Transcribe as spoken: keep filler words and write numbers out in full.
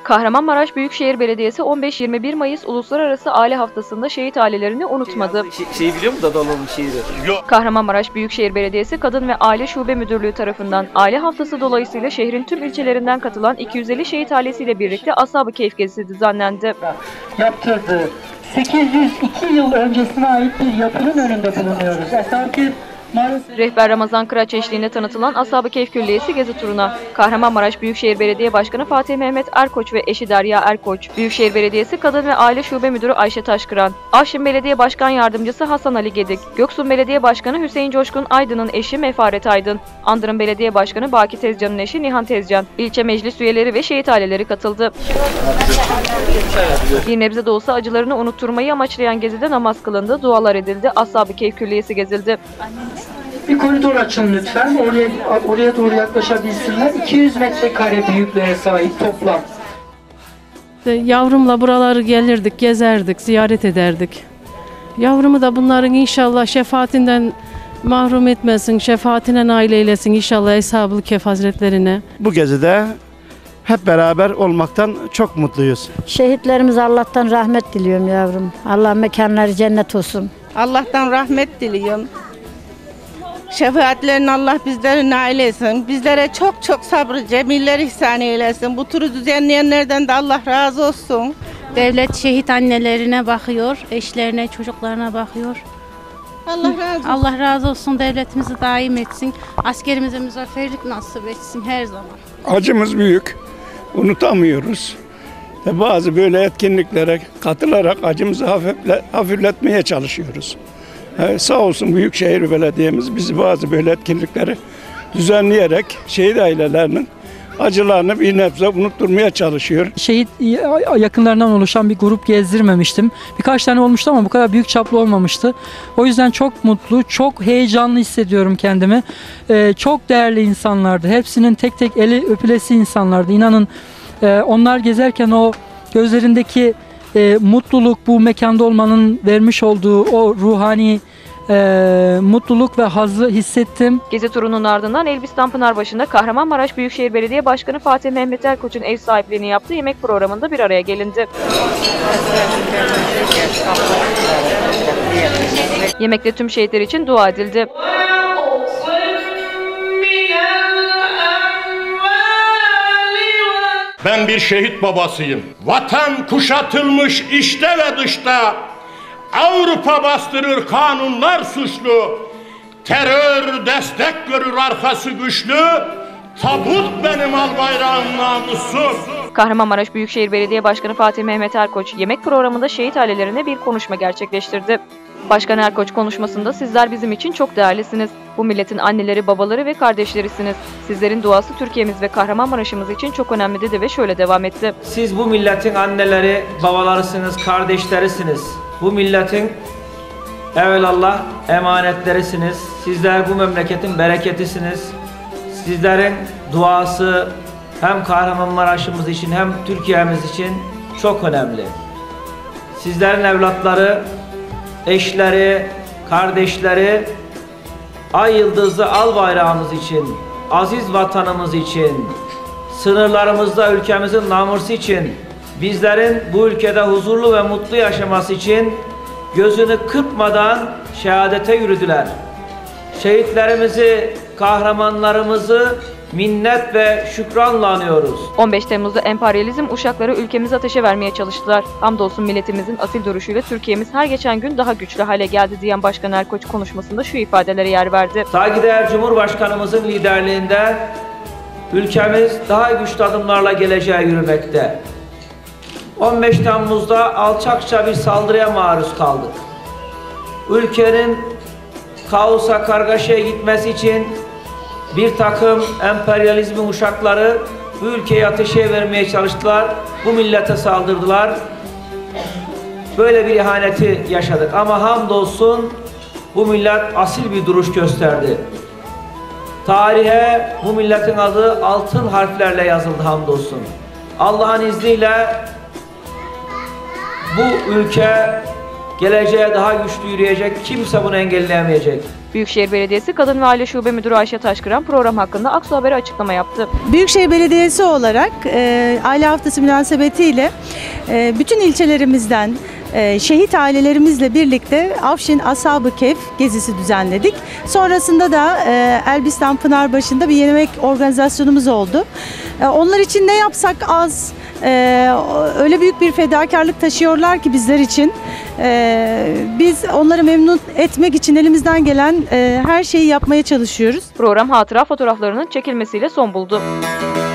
Kahramanmaraş Büyükşehir Belediyesi on beş yirmi bir Mayıs Uluslararası Aile Haftası'nda şehit ailelerini unutmadı. Şey, şeyi biliyor musun Dadaloğlu'nun şiiri? Yok. Kahramanmaraş Büyükşehir Belediyesi Kadın ve Aile Şube Müdürlüğü tarafından Aile Haftası dolayısıyla şehrin tüm ilçelerinden katılan iki yüz elli şehit ailesiyle birlikte Ashab-ı Keyf gezisi düzenlendi. Yaptırdığı sekiz yüz iki yıl öncesine ait bir yapının önünde bulunuyoruz. Ashab-ı Keyf Rehber Ramazan Kıraç eşliğinde tanıtılan Ashab-ı Keyf Külliyesi gezi turuna Kahramanmaraş Büyükşehir Belediye Başkanı Fatih Mehmet Erkoç ve eşi Derya Erkoç, Büyükşehir Belediyesi Kadın ve Aile Şube Müdürü Ayşe Taşkıran, Afşin Belediye Başkan Yardımcısı Hasan Ali Gedik, Göksun Belediye Başkanı Hüseyin Coşkun Aydın'ın eşi Mefaret Aydın, Andırın Belediye Başkanı Baki Tezcan'ın eşi Nihan Tezcan, ilçe meclis üyeleri ve şehit aileleri katıldı. Bir nebze de olsa acılarını unutturmayı amaçlayan gezide namaz kılındı, dualar edildi, Ashab-ı Keyf Külliyesi gezildi. Bir koridor açın lütfen. Oraya, oraya doğru yaklaşabilsinler. iki yüz metrekare büyüklüğe sahip toplam. Yavrumla buraları gelirdik, gezerdik, ziyaret ederdik. Yavrumu da bunların inşallah şefaatinden mahrum etmesin, şefaatine nail eylesin inşallah Ashab-ı Keyf Hazretlerine. Bu gezide hep beraber olmaktan çok mutluyuz. Şehitlerimize Allah'tan rahmet diliyorum yavrum. Allah mekanları cennet olsun. Allah'tan rahmet diliyorum. Şefaatlerini Allah bizlere nail etsin. Bizlere çok çok sabrı, cemiller ihsan eylesin. Bu turu düzenleyenlerden de Allah razı olsun. Devlet şehit annelerine bakıyor, eşlerine, çocuklarına bakıyor. Allah razı olsun. Allah razı olsun, devletimizi daim etsin. Askerimize muzafferlik nasip etsin her zaman. Acımız büyük, unutamıyoruz. Ve bazı böyle etkinliklere katılarak acımızı hafifle, hafifletmeye çalışıyoruz. Ee, sağ olsun Büyükşehir Belediye'miz bizi bazı böyle etkinlikleri düzenleyerek şehit ailelerinin acılarını bir nebze unutturmaya çalışıyor. Şehit yakınlarından oluşan bir grup gezdirmemiştim. Birkaç tane olmuştu ama bu kadar büyük çaplı olmamıştı. O yüzden çok mutlu, çok heyecanlı hissediyorum kendimi. Ee, çok değerli insanlardı. Hepsinin tek tek eli öpülesi insanlardı. İnanın e, onlar gezerken o gözlerindeki e, mutluluk, bu mekanda olmanın vermiş olduğu o ruhani Ee, mutluluk ve hazzı hissettim. Gezi turunun ardından Elbistan Pınarbaşı'nda Kahramanmaraş Büyükşehir Belediye Başkanı Fatih Mehmet Erkoç'un ev sahipliğini yaptığı yemek programında bir araya gelindi. Yemekte tüm şehitler için dua edildi. Ben bir şehit babasıyım. Vatan kuşatılmış içte ve dışta. Avrupa bastırır kanunlar suçlu, terör destek görür arkası güçlü, tabut benim al bayrağım namussuz. Kahramanmaraş Büyükşehir Belediye Başkanı Fatih Mehmet Erkoç yemek programında şehit ailelerine bir konuşma gerçekleştirdi. Başkan Erkoç konuşmasında sizler bizim için çok değerlisiniz. Bu milletin anneleri, babaları ve kardeşlerisiniz. Sizlerin duası Türkiye'miz ve Kahramanmaraş'ımız için çok önemli dedi ve şöyle devam etti. Siz bu milletin anneleri, babalarısınız, kardeşlerisiniz. Bu milletin evvelallah emanetlerisiniz. Sizler bu memleketin bereketisiniz. Sizlerin duası hem Kahramanmaraş'ımız için hem Türkiye'miz için çok önemli. Sizlerin evlatları, eşleri, kardeşleri ay yıldızlı al bayrağımız için, aziz vatanımız için, sınırlarımızda ülkemizin namusu için, bizlerin bu ülkede huzurlu ve mutlu yaşaması için gözünü kırpmadan şehadete yürüdüler. Şehitlerimizi, kahramanlarımızı minnet ve şükranla anıyoruz. on beş Temmuz'da emperyalizm uşakları ülkemizi ateşe vermeye çalıştılar. Hamdolsun milletimizin asil duruşuyla Türkiye'miz her geçen gün daha güçlü hale geldi diyen Başkan Erkoç konuşmasında şu ifadelere yer verdi. Saygıdeğer Cumhurbaşkanımızın liderliğinde ülkemiz daha güçlü adımlarla geleceğe yürümekte. on beş Temmuz'da alçakça bir saldırıya maruz kaldık. Ülkenin kaosa, kargaşaya gitmesi için bir takım emperyalizmin uşakları bu ülkeyi ateşe vermeye çalıştılar. Bu millete saldırdılar. Böyle bir ihaneti yaşadık ama hamdolsun bu millet asil bir duruş gösterdi. Tarihe bu milletin adı altın harflerle yazıldı hamdolsun. Allah'ın izniyle bu ülke geleceğe daha güçlü yürüyecek, kimse bunu engelleyemeyecek. Büyükşehir Belediyesi Kadın ve Aile Şube Müdürü Ayşe Taşkıran program hakkında Aksu Haber'e açıklama yaptı. Büyükşehir Belediyesi olarak e, Aile Haftası münasebetiyle e, bütün ilçelerimizden e, şehit ailelerimizle birlikte Afşin Ashab-ı Kehf gezisi düzenledik. Sonrasında da e, Elbistan Pınarbaşı'nda bir yemek organizasyonumuz oldu. E, onlar için ne yapsak az. Ee, öyle büyük bir fedakarlık taşıyorlar ki bizler için. Ee, biz onları memnun etmek için elimizden gelen e, her şeyi yapmaya çalışıyoruz. Program hatıra fotoğraflarının çekilmesiyle son buldu.